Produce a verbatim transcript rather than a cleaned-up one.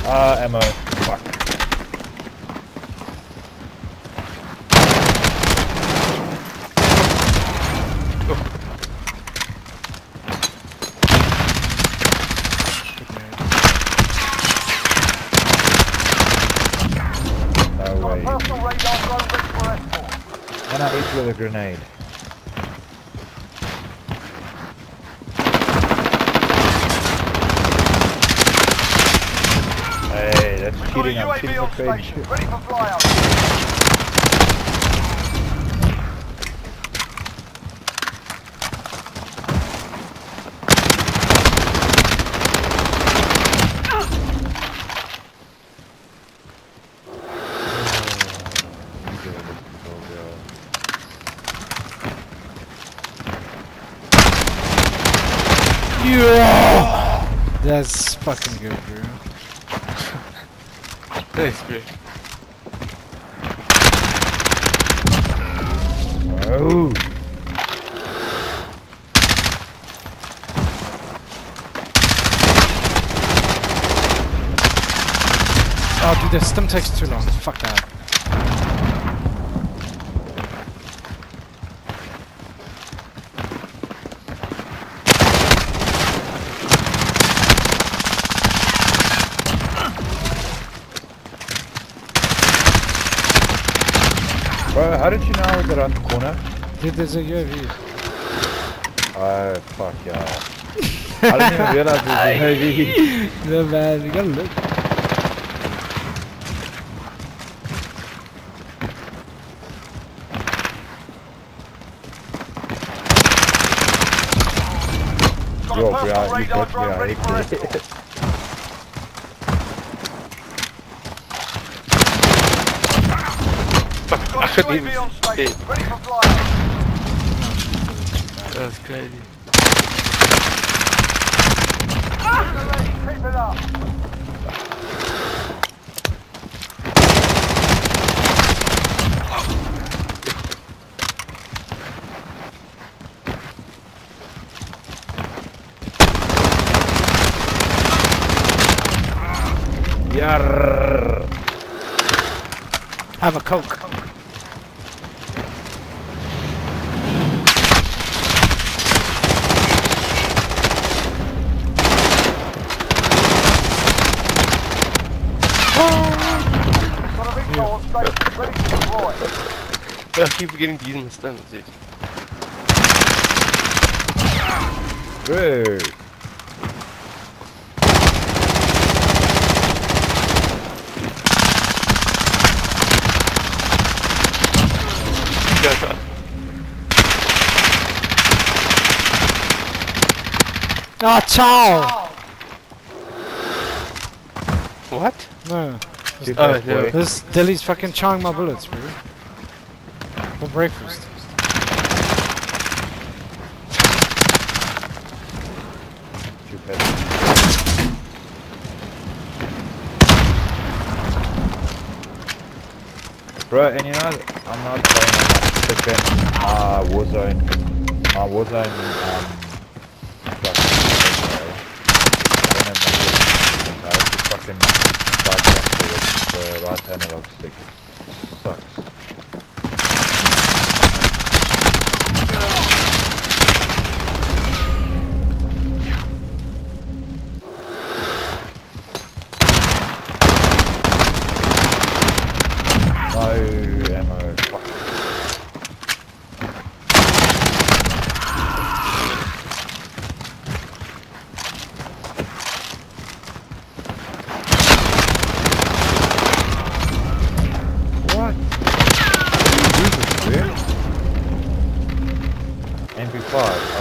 Ah, uh, ammo. Fuck. No way. And I hit you with a grenade. Hey, that's cheating. I'm cheating for trade shit. Ready for flyout. Yeah! That's fucking good, bro. That's great. Oh! Oh, dude, the stim takes too long. Fuck that. Bro, how did you know I was around the corner? Dude, there's a U A V. Oh, fuck yeah. I didn't even realize there was a U A V. No, man, you gotta look. Yo, bro, you got me, I hate it. I couldn't even see it. Ready for flyout. That's crazy. Keep it up. Yarrrr. Have a Coke. Got a big door station. Ready to deploy. I keep forgetting to use my stun, dude. Bro. Ah, ciao! What? No. Shoot Oh, that yeah. boy. This Dilly's fucking chowing my bullets, bro. For breakfast. Shoot that. Bro, and you know, I'm not playing on like flipping uh, Warzone. Uh, Warzone, um, fuck, sorry. I don't know, I just fucking bypass with the right analog stick. Sucks. No ammo. Fuck. What? M P five.